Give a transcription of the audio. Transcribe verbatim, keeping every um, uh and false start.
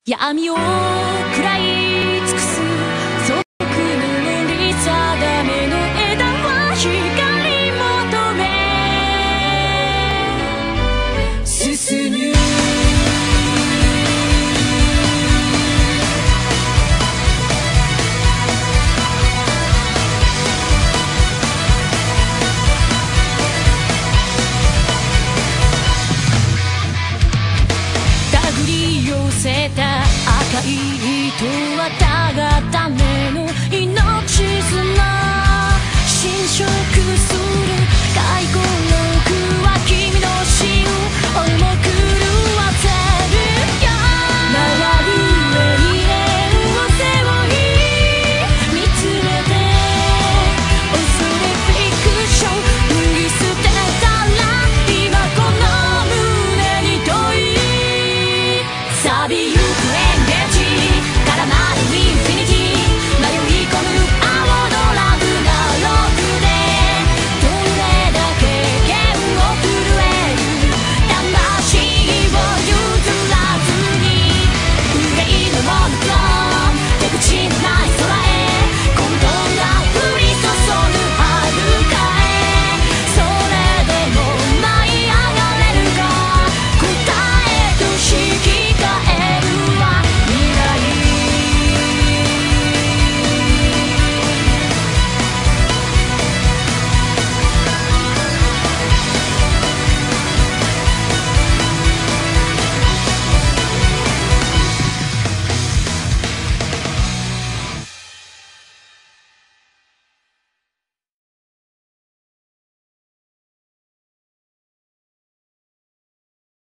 闇を食らい尽くす遠く塗り定めの枝は光求め進む。手繰り寄せた赤い糸はたがための命綱侵食する